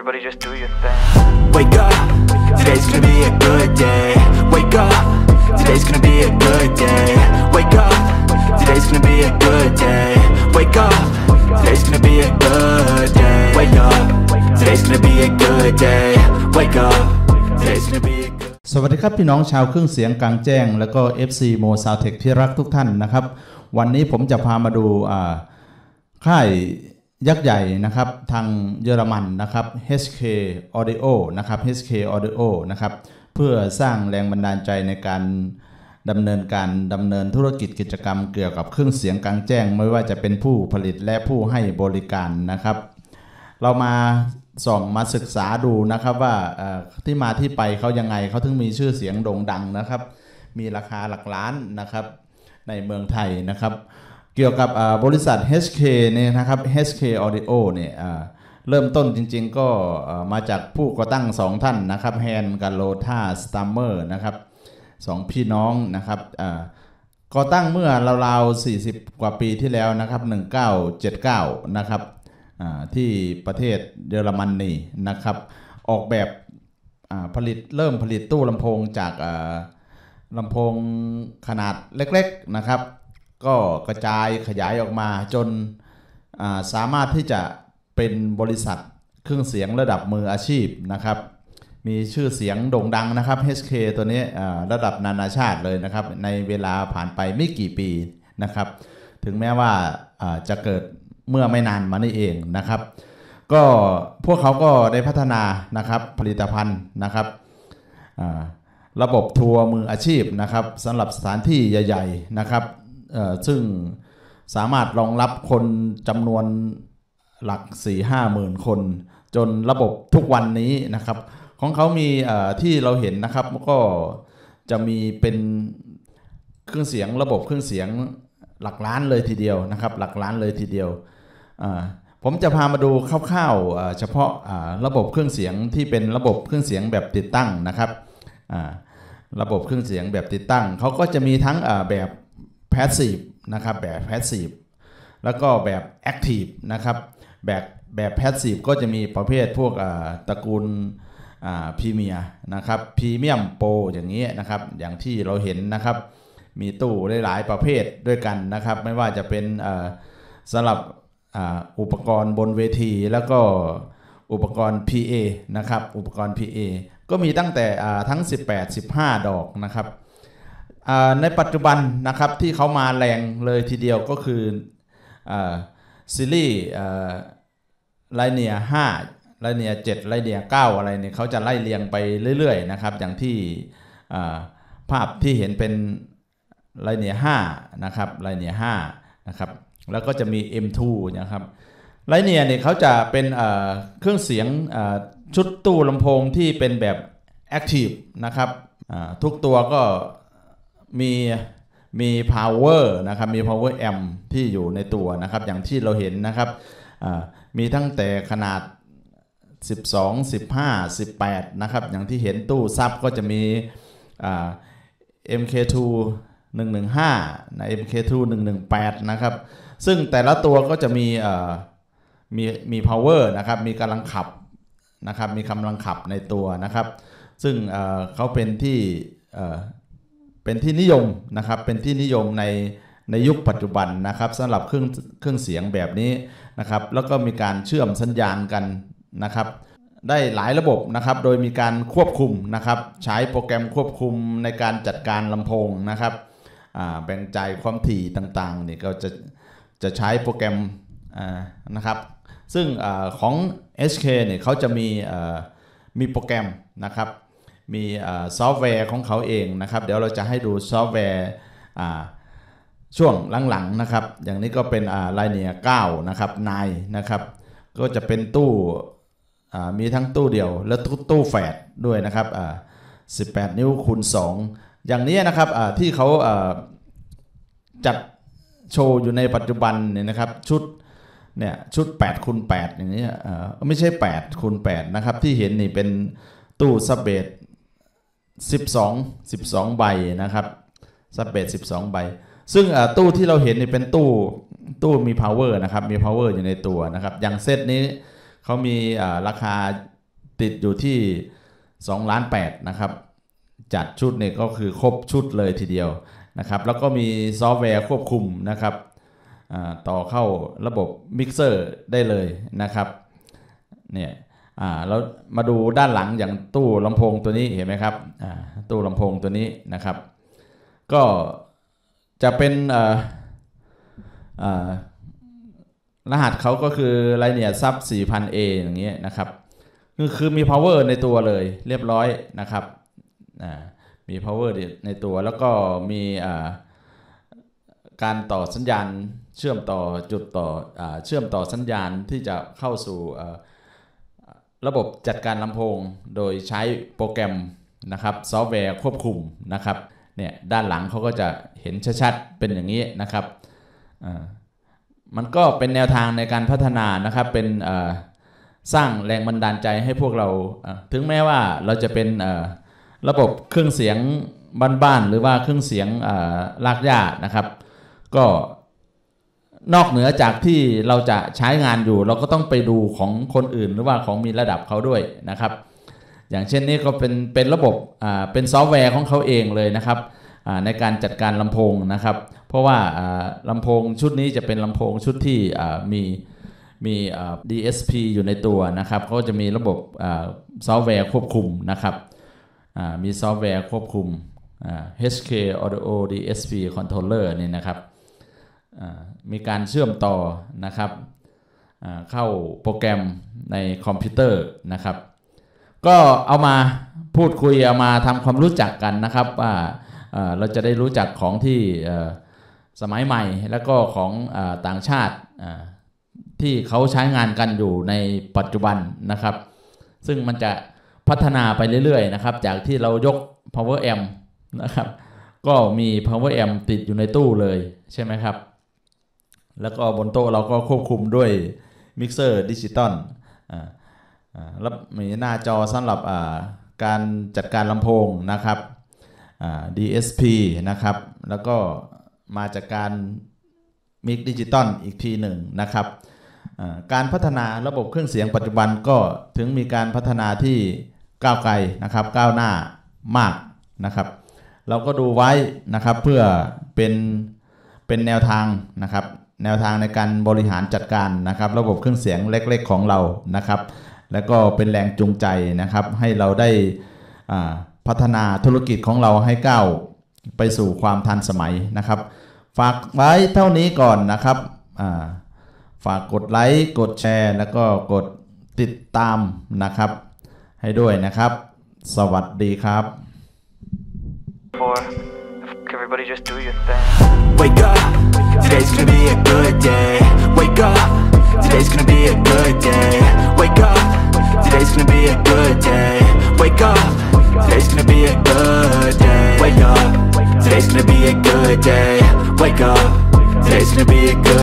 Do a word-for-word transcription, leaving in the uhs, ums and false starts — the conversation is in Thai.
Everybody just do your thing. Wake up, today's gonna be a good day. Wake up, today's gonna be a good day. Wake up, today's gonna be a good day. Wake up, today's gonna be a good day. Wake up, today's gonna be a good day. Wake up, today's gonna be a good สวัสดีครับพี่น้องชาวเครื่องเสียงกลางแจ้งแล้วก็ เอฟ ซี Mo Soundtech ที่รักทุกท่านนะครับวันนี้ผมจะพามาดูค่ายยักษ์ใหญ่นะครับทางเยอรมันนะครับ เอช เค Audio นะครับ เอช เค Audio นะครับเพื่อสร้างแรงบันดาลใจในการดำเนินการดำเนินธุรกิจกิจกรรมเกี่ยวกับเครื่องเสียงกลางแจ้งไม่ว่าจะเป็นผู้ผลิตและผู้ให้บริการนะครับเรามาส่องมาศึกษาดูนะครับว่าที่มาที่ไปเขายังไงเขาถึงมีชื่อเสียงโด่งดังนะครับมีราคาหลักล้านนะครับในเมืองไทยนะครับเกี่ยวกับบริษัท เอช เค เนี่ยนะครับ เอช เค Audio เนี่ยเริ่มต้นจริงๆก็มาจากผู้ก่อตั้งสองท่านนะครับแฮนกับโลธาสตัมเมอร์นะครับสองพี่น้องนะครับก่อตั้งเมื่อราวๆสี่สิบกว่าปีที่แล้วนะครับหนึ่งพันเก้าร้อยเจ็ดสิบเก้านะครับที่ประเทศเยอรมนีนะครับออกแบบผลิตเริ่มผลิตตู้ลำโพงจากลำโพงขนาดเล็กๆนะครับก็กระจายขยายออกมาจนสามารถที่จะเป็นบริษัทเครื่องเสียงระดับมืออาชีพนะครับมีชื่อเสียงโด่งดังนะครับ เอช เค ตัวนี้ระดับนานาชาติเลยนะครับในเวลาผ่านไปไม่กี่ปีนะครับถึงแม้ว่าจะเกิดเมื่อไม่นานมานี่เองนะครับก็พวกเขาก็ได้พัฒนานะครับผลิตภัณฑ์นะครับระบบทัวร์มืออาชีพนะครับสำหรับสถานที่ใหญ่ๆนะครับซึ่งสามารถรองรับคนจำนวนหลัก สี่ห้าหมื่น คนจนระบบทุกวันนี้นะครับของเขามีที่เราเห็นนะครับก็จะมีเป็นเครื่องเสียงระบบเครื่องเสียงหลักล้านเลยทีเดียวนะครับหลักล้านเลยทีเดียวผมจะพามาดูคร่าวๆเฉพาะระบบเครื่องเสียงที่เป็นระบบเครื่องเสียงแบบติดตั้งนะครับระบบเครื่องเสียงแบบติดตั้งเขาก็จะมีทั้งแบบแพสซีฟนะครับแบบแพสซีฟแล้วก็แบบแอคทีฟนะครับแบบแบบแพสซีฟก็จะมีประเภทพวกตระกูลพรีเมียร์นะครับพรีเมียมโปรอย่างนี้นะครับอย่างที่เราเห็นนะครับมีตู้หลายๆประเภทด้วยกันนะครับไม่ว่าจะเป็นสำหรับอุปกรณ์บนเวทีแล้วก็อุปกรณ์ พี เอ นะครับอุปกรณ์ พี เอ ก็มีตั้งแต่ทั้งสิบแปด สิบห้าดอกนะครับในปัจจุบันนะครับที่เขามาแรงเลยทีเดียวก็คือซีรีส์ไลเนียห้าไลเนียเจ็ดไลเนียเก้าอะไรเนี่ยเขาจะไล่เรียงไปเรื่อยๆนะครับอย่างที่ภาพที่เห็นเป็นไลเนียห้านะครับไลเนียห้านะครับแล้วก็จะมี เอ็ม ทู นะครับไลเนียเนี่ยเขาจะเป็นเครื่องเสียงชุดตู้ลำโพงที่เป็นแบบแอคทีฟนะครับทุกตัวก็มีมี power นะครับมี power amp ที่อยู่ในตัวนะครับอย่างที่เราเห็นนะครับมีตั้งแต่ขนาดสิบสอง สิบห้า สิบแปดนะครับอย่างที่เห็นตู้ซับก็จะมี เอ็ม เค ทู หนึ่งหนึ่งห้า นะ เอ็ม เค ทู หนึ่งหนึ่งแปดนะครับซึ่งแต่ละตัวก็จะมีมีมี power นะครับมีกำลังขับนะครับมีกำลังขับในตัวนะครับซึ่งเขาเป็นที่เป็นที่นิยมนะครับเป็นที่นิยมในในยุคปัจจุบันนะครับสำหรับเครื่องเครื่องเสียงแบบนี้นะครับแล้วก็มีการเชื่อมสัญญาณกันนะครับได้หลายระบบนะครับโดยมีการควบคุมนะครับใช้โปรแกรมควบคุมในการจัดการลำโพงนะครับแบ่งจ่ายความถี่ต่างๆนี่ก็จะจะใช้โปรแกรมนะครับซึ่งอของ เอช เค เนี่ยเขาจะมีมีโปรแกรมนะครับมีซอฟต์แวร์ของเขาเองนะครับเดี๋ยวเราจะให้ดูซอฟต์แวร์ช่วงหลังๆนะครับอย่างนี้ก็เป็นไลเนียเก้านะครับไนน์นะครับก็จะเป็นตู้มีทั้งตู้เดียวและตู้ตู้แฝดด้วยนะครับสิบแปดนิ้วคูณสองอย่างนี้นะครับที่เขาจัดโชว์อยู่ในปัจจุบันเนี่ยนะครับชุดเนี่ยชุดแปดคูณแปดอย่างนี้ไม่ใช่แปดคูณแปดนะครับที่เห็นนี่เป็นตู้ซับเบสสิบสอง สิบสองใบนะครับซับเบสสิบสองใบซึ่งตู้ที่เราเห็นนี่เป็นตู้ตู้มี power นะครับมี power อยู่ในตัวนะครับอย่างเซตนี้เขามีราคาติดอยู่ที่สองล้านแปดนะครับจัดชุดเนี่ยก็คือครบชุดเลยทีเดียวนะครับแล้วก็มีซอฟต์แวร์ควบคุมนะครับต่อเข้าระบบมิกเซอร์ได้เลยนะครับเนี่ยแล้วมาดูด้านหลังอย่างตู้ลำโพงตัวนี้เห็นไหมครับตู้ลำโพงตัวนี้นะครับก็จะเป็นรหัสเขาก็คือไรเนียซับ สี่พันเอ อย่างเงี้ยนะครับคือคือมี power ในตัวเลยเรียบร้อยนะครับมี power ในตัวแล้วก็มีการต่อสัญญาณเชื่อมต่อจุดต่อเชื่อมต่อสัญญาณที่จะเข้าสู่ระบบจัดการลำโพงโดยใช้โปรแกรมนะครับซอฟต์แวร์ควบคุมนะครับเนี่ยด้านหลังเขาก็จะเห็นชัดๆเป็นอย่างนี้นะครับมันก็เป็นแนวทางในการพัฒนานะครับเป็นสร้างแรงบันดาลใจให้พวกเราถึงแม้ว่าเราจะเป็นระบบเครื่องเสียงบ้านๆหรือว่าเครื่องเสียงลากหญ้านะครับก็นอกเหนือจากที่เราจะใช้งานอยู่เราก็ต้องไปดูของคนอื่นหรือว่าของมีระดับเขาด้วยนะครับอย่างเช่นนี้ก็เป็นเป็นระบบเป็นซอฟต์แวร์ของเขาเองเลยนะครับในการจัดการลำโพงนะครับเพราะว่าลำโพงชุดนี้จะเป็นลำโพงชุดที่มีมี ดี เอส พี อยู่ในตัวนะครับเขาจะมีระบบซอฟต์แวร์ควบคุมนะครับมีซอฟต์แวร์ควบคุม เอช เค Audio ดี เอส พี Controller นี่นะครับมีการเชื่อมต่อนะครับเข้าโปรแกรมในคอมพิวเตอร์นะครับก็เอามาพูดคุยเอามาทำความรู้จักกันนะครับว่าเราจะได้รู้จักของที่สมัยใหม่แล้วก็ของต่างชาติที่เขาใช้งานกันอยู่ในปัจจุบันนะครับซึ่งมันจะพัฒนาไปเรื่อยๆนะครับจากที่เรายก power amp นะครับก็มี power amp ติดอยู่ในตู้เลยใช่ไหมครับแล้วก็บนโต๊ะเราก็ควบคุมด้วยมิกเซอร์ดิจิตอลแล้วมีหน้าจอสำหรับการจัดการลำโพงนะครับ ดี เอส พี นะครับแล้วก็มาจากการมิกดิจิตอลอีกทีหนึ่งนะครับการพัฒนาระบบเครื่องเสียงปัจจุบันก็ถึงมีการพัฒนาที่ก้าวไกลนะครับก้าวหน้ามากนะครับเราก็ดูไว้นะครับเพื่อเป็นเป็นแนวทางนะครับแนวทางในการบริหารจัดการนะครับระบบเครื่องเสียงเล็กๆของเรานะครับแล้วก็เป็นแรงจูงใจนะครับให้เราได้พัฒนาธุรกิจของเราให้ก้าวไปสู่ความทันสมัยนะครับฝากไว้เท่านี้ก่อนนะครับฝากกดไลค์กดแชร์แล้วก็กดติดตามนะครับให้ด้วยนะครับสวัสดีครับ Everybody just do your thing. Wake up, today's gonna be a good day. Wake up, today's gonna be a good day. Wake up, today's gonna be a good day. Wake up, today's gonna be a good day. Wake up, today's gonna be a good day. Wake up, today's gonna be a good